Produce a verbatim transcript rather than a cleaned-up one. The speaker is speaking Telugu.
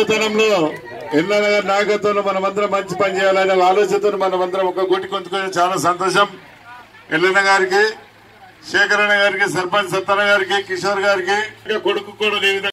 యువతనంలో ఎల్లన్న గారి నాయకత్వంలో మనమందరం మంచి పని చేయాలనే ఆలోచనతో మనమందరం ఒక గోటి కొంచుకొని చాలా సంతోషం. ఎల్లన్న గారికి, శేఖరన్న గారికి, సర్పంచ్ సత్తన్న గారికి, కిషోర్ గారికి, కొడుకు కూడా